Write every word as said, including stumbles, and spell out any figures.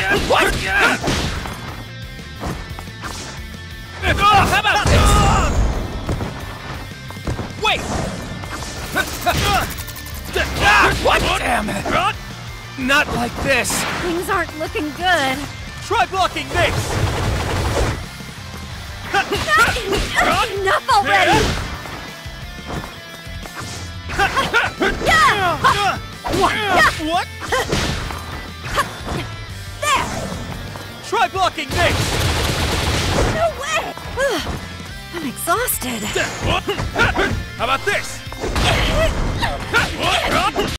What? How about this? Wait! What? Damn it! Not like this! Things aren't looking good. Try blocking this! Enough already! What? There! Try blocking this! No way! I'm exhausted. How about this?